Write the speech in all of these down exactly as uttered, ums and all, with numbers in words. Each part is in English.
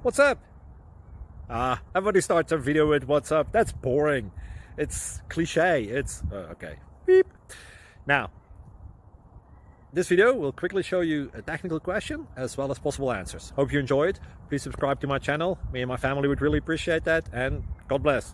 What's up? Ah, everybody starts their video with what's up. That's boring. It's cliche. It's uh, okay. Beep. Now, this video will quickly show you a technical question as well as possible answers. Hope you enjoy it. Please subscribe to my channel. Me and my family would really appreciate that, and God bless.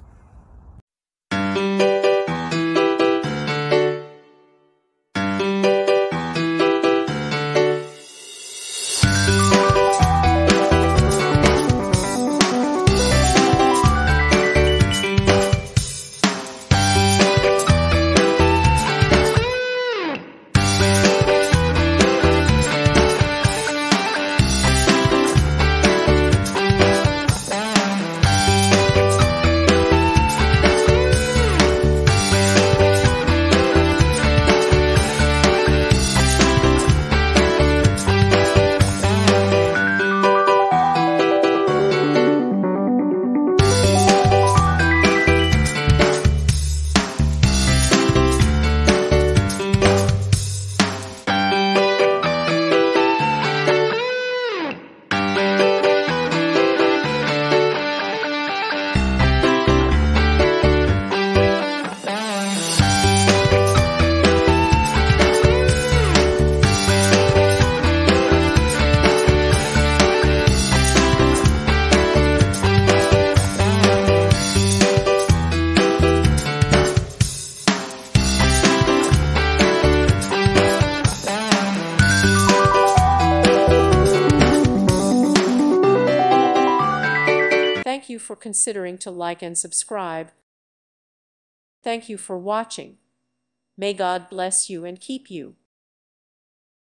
Thank you for considering to like and subscribe. Thank you for watching. May God bless you and keep you.